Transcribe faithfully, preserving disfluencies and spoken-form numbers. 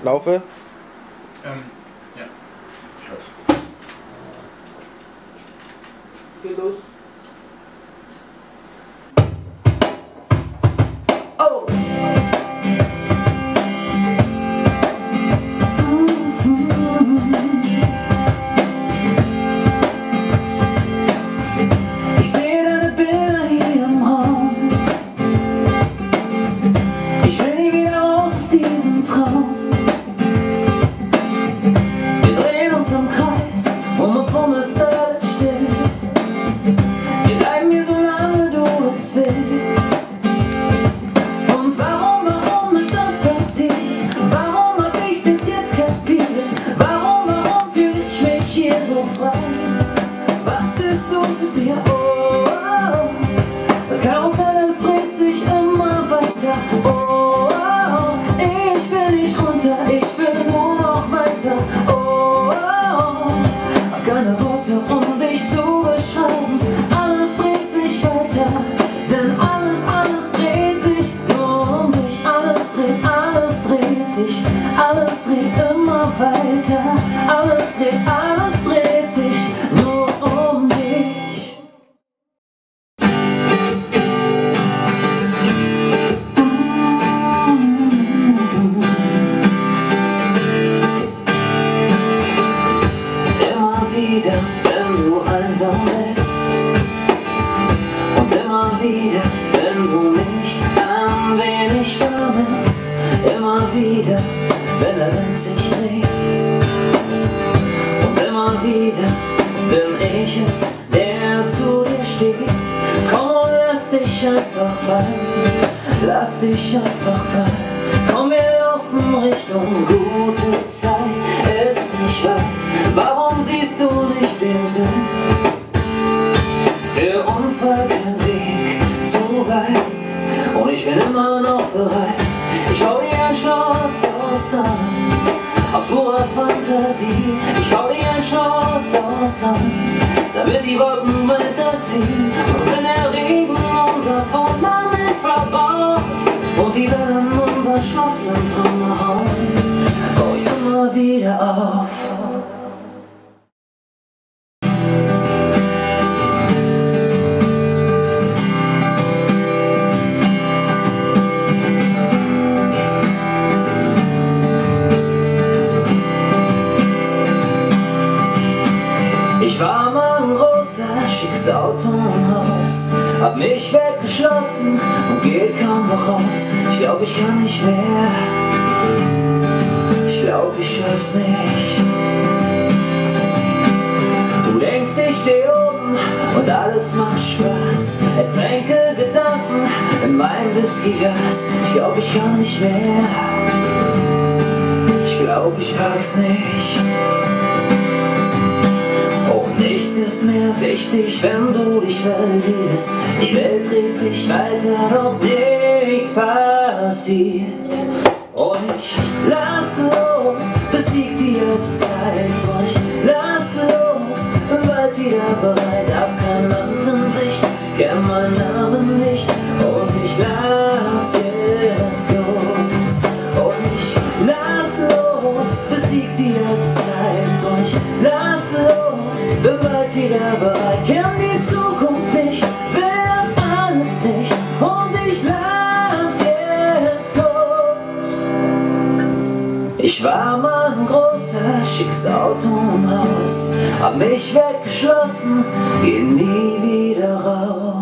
Laufe. Ähm, ja. Schluss. Geht los. Oh! Ich sehe deine Bilder hier im Raum. Ich will nie wieder raus aus diesem Traum. Wir drehen uns im Kreis, um uns rum ist alles still. Wir bleiben hier so lange du es willst. Und warum, warum ist das passiert? Warum hab ich's erst jetzt kapiert? Warum, warum fühl ich mich hier so frei? Was ist los mit mir? Oh, oh. Das Karussell, es dreht sich immer weiter. Oh, oh. Ich will nicht runter, ich will nur noch weiter. Oh, oh. Hab keine Worte, um dich zu beschreiben. Alles dreht sich weiter, denn alles, alles dreht sich nur um dich. Alles dreht, alles dreht sich, alles dreht immer weiter. Alles dreht, alles dreht sich nur um dich. Immer wieder, wenn du einsam bist. Und immer wieder, wenn du mich ein wenig vermisst. Immer wieder, wenn der Wind sich dreht. Und immer wieder bin ich es, der zu dir steht. Komm und lass dich einfach fallen. Lass dich einfach fallen. Komm, wir laufen Richtung gute Zeit. Es ist nicht weit. Warum siehst du nicht den Sinn? Für uns war kein Weg zu weit. Und ich bin immer noch bereit. Ich bau dir ein Schloss aus Sand, aus purer Fantasie. Ich bau dir ein Schloss aus Sand, damit die Wolken weiterziehen. Und wenn der Regen unser Fundament verbaut und die Wellen unser Schloss in Trümmer hauen, bau ich immer wieder auf. Ich war mal ein großer, schickes Auto im Haus, hab mich weggeschlossen und geh kaum noch raus. Ich glaub, ich kann nicht mehr, ich glaub, ich schaff's nicht. Du denkst, ich steh oben und alles macht Spaß. Ertränke Gedanken in meinem Whiskyglas. Ich glaub, ich kann nicht mehr, ich glaub, ich pack's nicht. Nichts ist mehr wichtig, wenn du dich verlierst. Die Welt dreht sich weiter, doch nichts passiert. Und ich lass los, besieg dir die Zeit. Und ich lass los, bin bald wieder bereit. Hab kein Land in Sicht, kenn meinen Namen nicht. Und ich lass jetzt los. Und ich lass los, besieg dir die Zeit. Und ich lass los, bin bald wieder bereit. Kenn die Zukunft nicht, will das alles nicht. Und ich lass jetzt los. Ich war mal ein großer, schickes Auto im Haus, hab mich weggeschlossen, geh nie wieder raus.